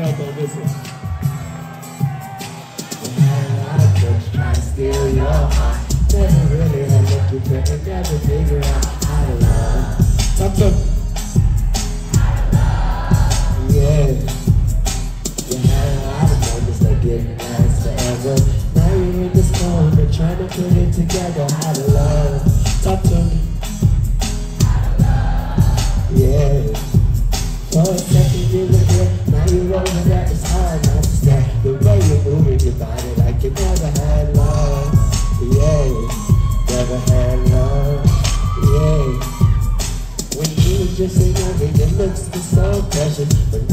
help on this one. You had a lot of crooks trying to steal your heart. Never really had looked you couldn't never figure out how to love. Talk to me. Yeah. You had a lot of moments that didn't last forever. Now you're in this moment trying to put it together. How to love. Talk to me. Yeah. For a second you look here, now you're over that. It's hard not to stay. The way you're moving your body like you never had love. Yeah, never had love. Yeah. When you were just a youngin', your looks were so precious, but